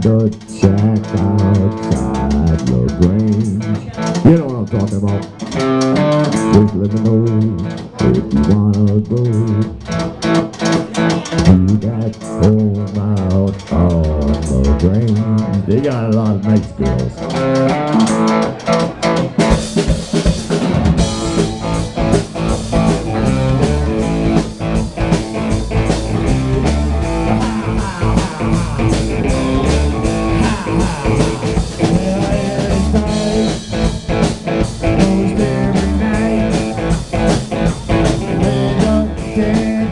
the shack outside LaGrange. You know what I'm talking about. Just let me know if you wanna go. You got home out on LaGrange. They got a lot of nice girls.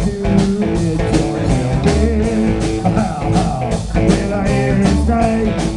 Well, I hear him say